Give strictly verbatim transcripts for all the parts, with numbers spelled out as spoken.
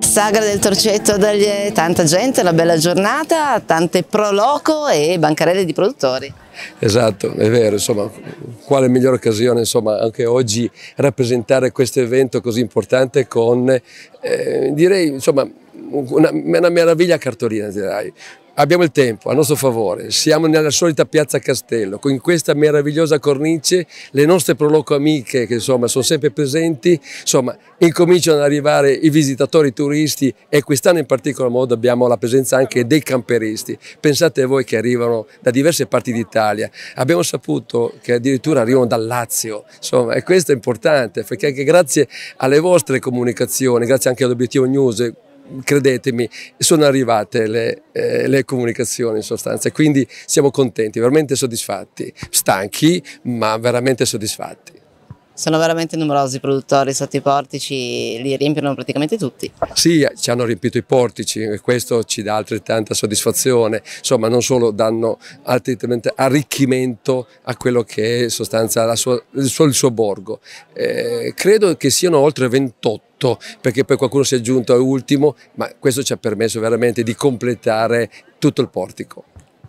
Sagra del Torcetto dagli tanta gente, una bella giornata, tante pro loco e bancarelle di produttori. Esatto, è vero, insomma, quale migliore occasione insomma, anche oggi rappresentare questo evento così importante con, eh, direi, insomma, una, una meraviglia cartolina, direi. Abbiamo il tempo a nostro favore, siamo nella solita piazza Castello, con questa meravigliosa cornice, le nostre proloco amiche che insomma sono sempre presenti, insomma incominciano ad arrivare i visitatori, i turisti e quest'anno in particolar modo abbiamo la presenza anche dei camperisti. Pensate a voi che arrivano da diverse parti d'Italia, abbiamo saputo che addirittura arrivano dal Lazio, insomma, e questo è importante perché anche grazie alle vostre comunicazioni, grazie anche all'Obiettivo News, credetemi, sono arrivate le, eh, le comunicazioni in sostanza, quindi siamo contenti, veramente soddisfatti, stanchi ma veramente soddisfatti. Sono veramente numerosi i produttori sotto i portici, li riempiono praticamente tutti. Sì, ci hanno riempito i portici e questo ci dà altrettanta soddisfazione, insomma non solo danno altrettanto arricchimento a quello che è in sostanza la sua, il, suo, il suo borgo. Eh, credo che siano oltre ventotto, perché poi qualcuno si è aggiunto a ultimo, ma questo ci ha permesso veramente di completare tutto il portico.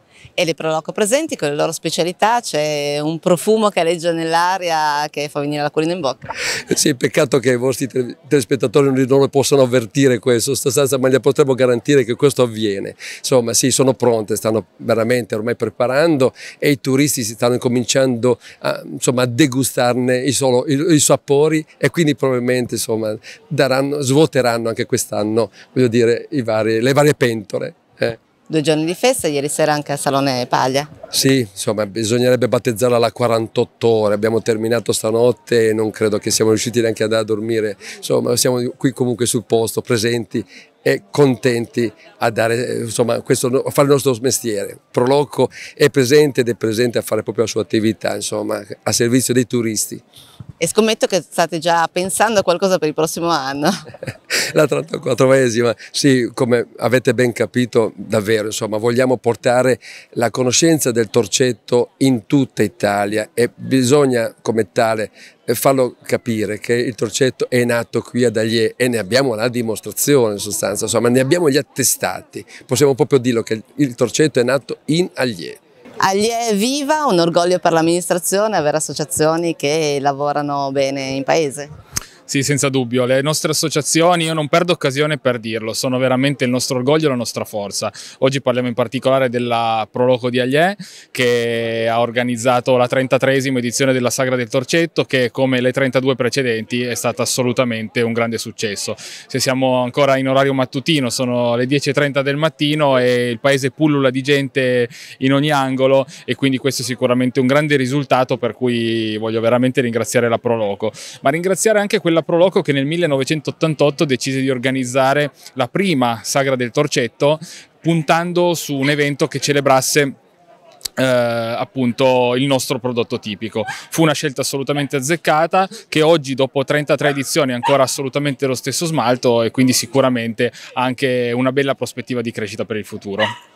E le proloco presenti con le loro specialità, c'è un profumo che aleggia nell'aria che fa venire l'acquolina in bocca. Sì, peccato che i vostri telespettatori non lo possano avvertire questo, sostanza, ma gli potremmo garantire che questo avviene. Insomma sì, sono pronte, stanno veramente ormai preparando e i turisti si stanno cominciando a, insomma, a degustarne i, solo, i, i sapori e quindi probabilmente insomma, daranno, svuoteranno anche quest'anno voglio dire, i vari, le varie pentole. Eh. Due giorni di festa, ieri sera anche al Salone Paglia. Sì, insomma bisognerebbe battezzarla alla quarantotto ore, abbiamo terminato stanotte e non credo che siamo riusciti neanche ad a dormire, insomma siamo qui comunque sul posto, presenti e contenti a, dare, insomma, questo, a fare il nostro mestiere. Proloco è presente ed è presente a fare proprio la sua attività, insomma, a servizio dei turisti. E scommetto che state già pensando a qualcosa per il prossimo anno. La trentaquattresima, sì, come avete ben capito, davvero, insomma, vogliamo portare la conoscenza del Torcetto in tutta Italia e bisogna, come tale, farlo capire che il Torcetto è nato qui ad Allier e ne abbiamo la dimostrazione in sostanza, insomma, ne abbiamo gli attestati, possiamo proprio dirlo che il Torcetto è nato in Allier. Allier è viva, un orgoglio per l'amministrazione avere associazioni che lavorano bene in paese. Sì, senza dubbio, le nostre associazioni, io non perdo occasione per dirlo, sono veramente il nostro orgoglio e la nostra forza. Oggi parliamo in particolare della Proloco di Allier che ha organizzato la trentatreesima edizione della Sagra del Torcetto che come le trentadue precedenti è stata assolutamente un grande successo. Se siamo ancora in orario mattutino, sono le dieci e trenta del mattino e il paese pullula di gente in ogni angolo e quindi questo è sicuramente un grande risultato per cui voglio veramente ringraziare la Proloco, ma ringraziare anche quella Proloco che nel millenovecentottantotto decise di organizzare la prima Sagra del Torcetto puntando su un evento che celebrasse Eh, appunto il nostro prodotto tipico. Fu una scelta assolutamente azzeccata che oggi dopo trentatré edizioni è ancora assolutamente lo stesso smalto e quindi sicuramente anche una bella prospettiva di crescita per il futuro.